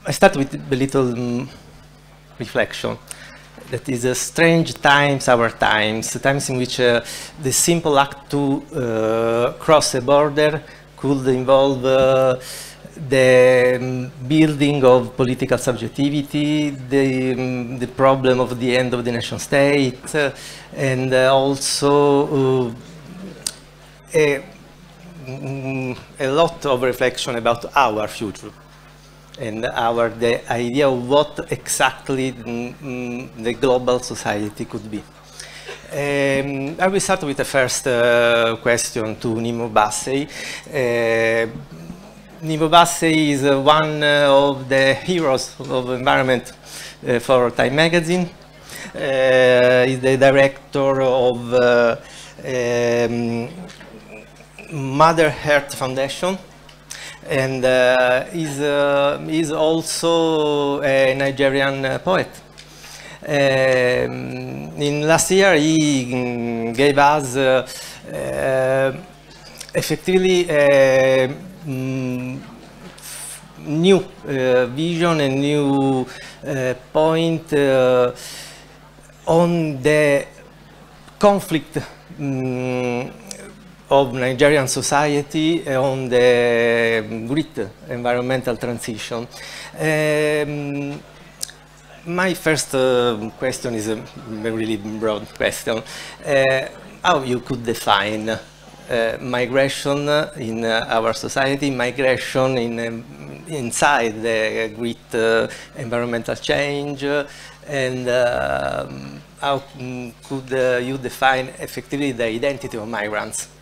I start with a little reflection. That is strange times, our times, times in which the simple act to cross a border could involve the building of political subjectivity, the problem of the end of the nation state, and also a lot of reflection about our future and the idea of what exactly the global society could be. I will start with the first question to Nimo Bassey. Nimo Bassey is one of the heroes of environment for Time magazine. He's the director of Mother Earth Foundation, and is also a Nigerian poet. In last year, he gave us effectively new vision, a new point on the conflict of Nigerian society on the great environmental transition. My first question is a really broad question. How you could define migration in our society, migration inside the great environmental change, and how could you define effectively the identity of migrants?